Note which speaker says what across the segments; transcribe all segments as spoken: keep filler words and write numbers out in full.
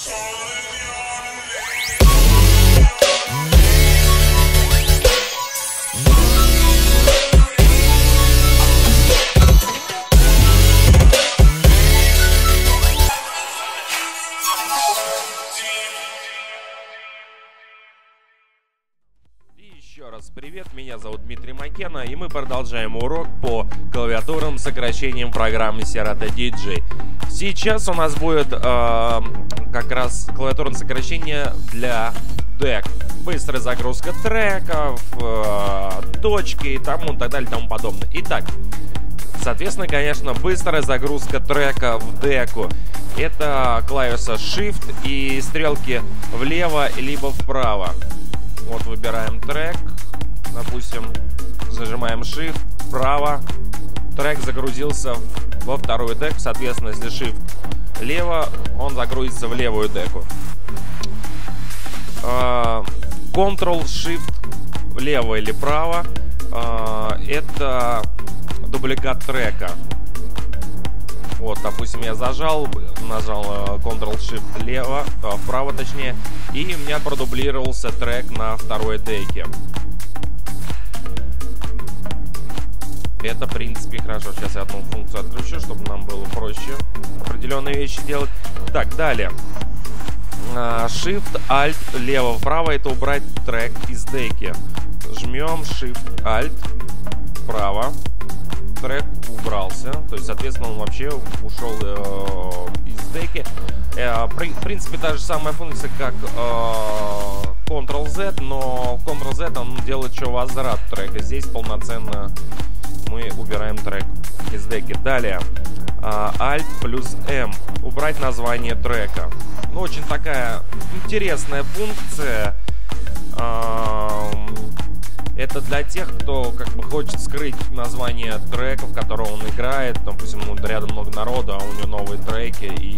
Speaker 1: Еще раз привет, меня зовут Дмитрий Макена, и мы продолжаем урок по клавиатурным сокращениям программы Serato ди джей. Сейчас у нас будет э, как раз клавиатурное сокращение для дек. Быстрая загрузка треков, э, точки и тому, так далее, и тому подобное. Итак, соответственно, конечно, быстрая загрузка трека в деку. Это клавиша Shift и стрелки влево либо вправо. Вот выбираем трек, допустим, зажимаем Shift, вправо, трек загрузился во вторую деку, соответственно, если Shift лево, он загрузится в левую деку. Ctrl-Shift влево или вправо, это дубликат трека. Вот, допустим, я зажал, нажал Ctrl-Shift лево, вправо точнее, и у меня продублировался трек на второй деке. Это, в принципе, хорошо. Сейчас я одну функцию отключу, чтобы нам было проще определенные вещи делать. Так, далее. Shift, Alt, лево, вправо, это убрать трек из деки. Жмем Shift, Alt, вправо. Трек убрался, то есть, соответственно, он вообще ушел э, из деки. Э, при, в принципе, та же самая функция, как э, Ctrl-Z, но Ctrl-Z он делает еще возврат трека. Здесь полноценно мы убираем трек из деки. Далее, э, Alt плюс M, убрать название трека. Ну, очень такая интересная функция. Э, Это для тех, кто как бы хочет скрыть название треков, в котором он играет. Допустим, ну, рядом много народа, а у него новые треки, и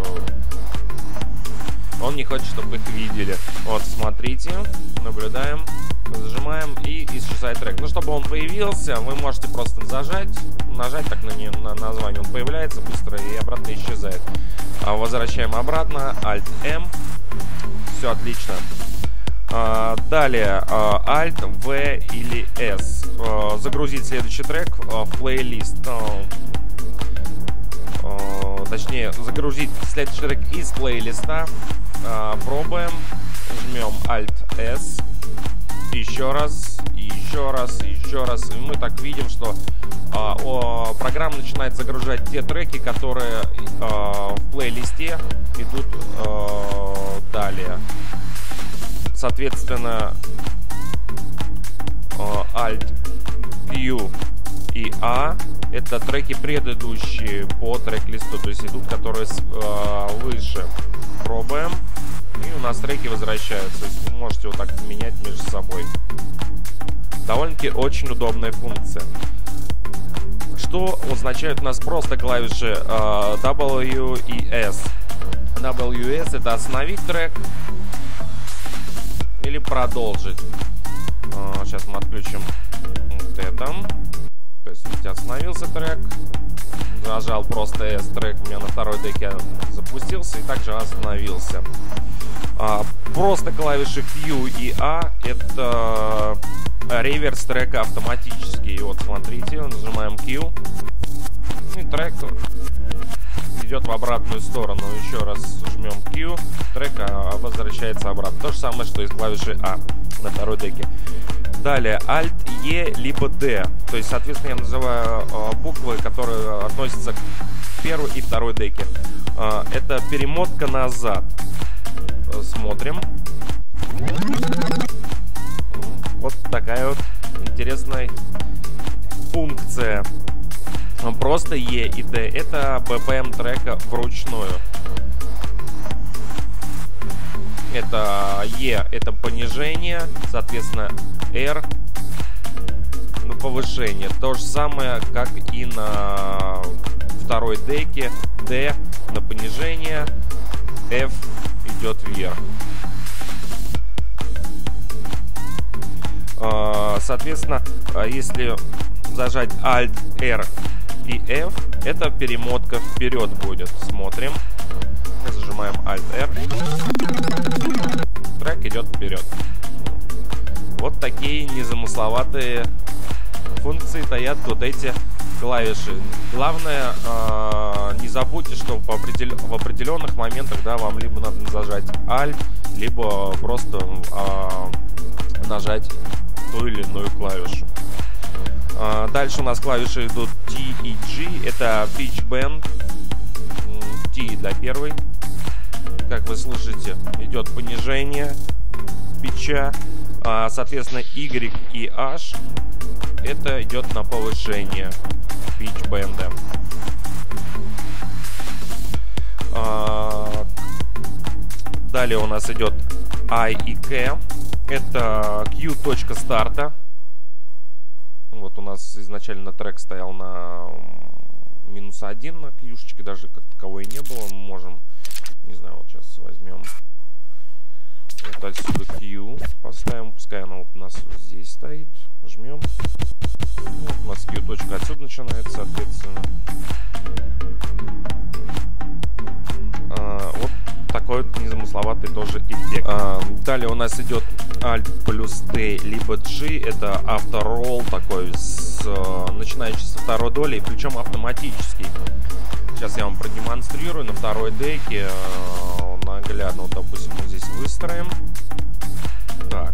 Speaker 1: он не хочет, чтобы их видели. Вот, смотрите, наблюдаем, зажимаем и исчезает трек. Ну, чтобы он появился, вы можете просто зажать, нажать так на, не, на название, он появляется быстро и обратно исчезает. А возвращаем обратно, Alt-M, все отлично. Uh, далее uh, Alt, V или S. Uh, загрузить следующий трек uh, в плейлист. Uh, uh, точнее, загрузить следующий трек из плейлиста. Uh, пробуем. Жмем Alt S. Еще раз, и еще раз, и еще раз. И мы так видим, что uh, uh, программа начинает загружать те треки, которые uh, в плейлисте идут uh, далее. Соответственно, Alt, Q и A это треки предыдущие по трек-листу, то есть идут, которые выше. Пробуем, и у нас треки возвращаются. То есть вы можете вот так менять между собой. Довольно-таки очень удобная функция. Что означают у нас просто клавиши W и S. W S это остановить трек или продолжить. Сейчас мы отключим вот это. То есть, видите, остановился трек. Нажал просто S, трек у меня на второй деке запустился и также остановился. Просто клавиши Q и A это реверс трека автоматически. И вот смотрите, нажимаем Q, и трек идет в обратную сторону. Еще раз жмем Q, трек возвращается обратно. То же самое, что и с клавишей A на второй деке. Далее Alt, E, либо D. То есть, соответственно, я называю э, буквы, которые относятся к первой и второй деке. Э, это перемотка назад. Э, смотрим. Вот такая вот интересная функция. Просто E и D. Это би пи эм трека вручную. Это E это понижение, соответственно R ну, повышение. То же самое, как и на второй деке. D на понижение, F идет вверх. Соответственно, если зажать Alt, R и F, это перемотка вперед будет. Смотрим. нажимаем Alt-R. Трек идет вперед. Вот такие незамысловатые функции таят вот эти клавиши. Главное, э, не забудьте, что в, определ... в определенных моментах, да, вам либо надо зажать Alt, либо просто э, нажать ту или иную клавишу. Э, дальше у нас клавиши идут T и G. Это Pitch Bend. T для первой. Как вы слышите, идет понижение питча. А, соответственно, Y и H это идет на повышение питч-бенда. А, далее у нас идет I и K. Это Q точка старта. Вот у нас изначально трек стоял на минус один на Q-шечке, даже как таковой не было. Мы можем, не знаю, вот сейчас возьмем вот отсюда Q, поставим, пускай она вот у нас вот здесь стоит, жмем. Вот у нас Q точка отсюда начинается, соответственно. А, вот такой вот незамысловатый тоже эффект. А, далее у нас идет Alt плюс T либо G, это авторолл такой, с, начинающий со второй доли, причем автоматический. Сейчас я вам продемонстрирую на второй деке. Наглядно, вот, допустим, мы здесь выстроим. Так.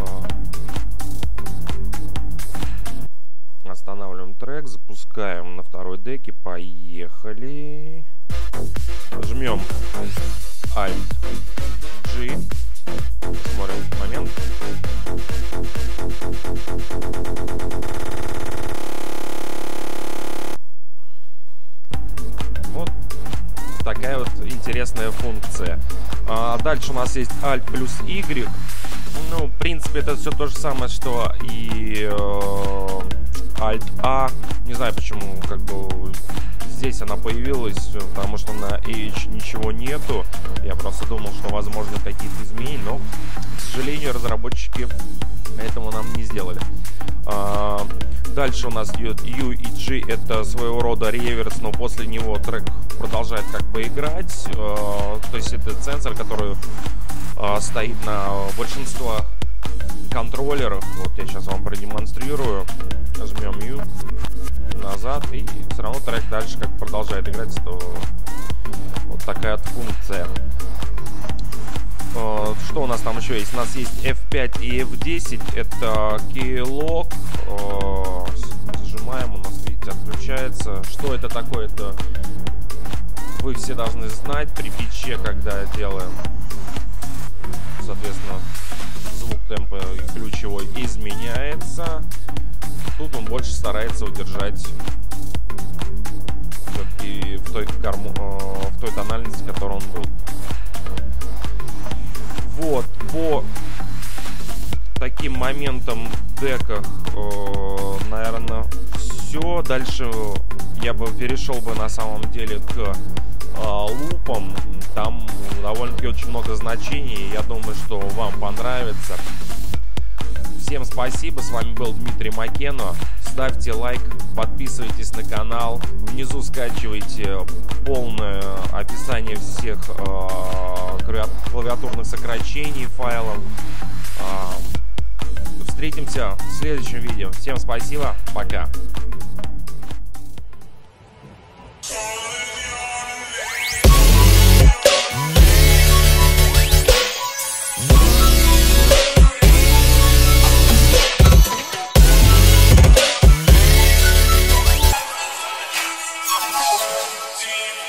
Speaker 1: Э, останавливаем трек, запускаем на второй деке. Поехали. Жмем Alt G. Смотрим момент. Вот такая вот интересная функция. А дальше у нас есть Alt плюс Y. Ну, в принципе, это все то же самое, что и э, Alt A. Не знаю, почему как бы здесь она появилась, потому что на H ничего нету. Я просто думал, что возможно какие-то изменения, но, к сожалению, разработчики этого нам не сделали. А, дальше у нас идет U и G, это своего рода реверс, но после него трек продолжает как бы играть. А, то есть это сенсор, который а, стоит на большинстве контроллеров. Вот я сейчас вам продемонстрирую. Жмем U назад, и все равно трек дальше как продолжает играть. То вот такая вот функция. Что у нас там еще есть? У нас есть эф пять и эф десять. Это keylog. Зажимаем, у нас, видите, отключается. Что это такое? Это вы все должны знать при питче, когда делаем, соответственно, звук темпа и ключевой изменяется. Тут он больше старается удержать и в той, гармо... в той тональности, в которой он был. Вот, по таким моментам в деках, э, наверное, все. Дальше я бы перешел бы на самом деле к э, лупам. Там довольно-таки очень много значений. Я думаю, что вам понравится. Всем спасибо. С вами был Дмитрий Макено. Ставьте лайк, подписывайтесь на канал. Внизу скачивайте полное описание всех э, клавиатурных сокращений файлов. Э, встретимся в следующем видео. Всем спасибо. Пока.
Speaker 2: Team